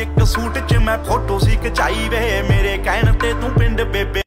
एक सूट च मैं फोटो सी खचाई वे मेरे कहण ते तू पिंड बेबे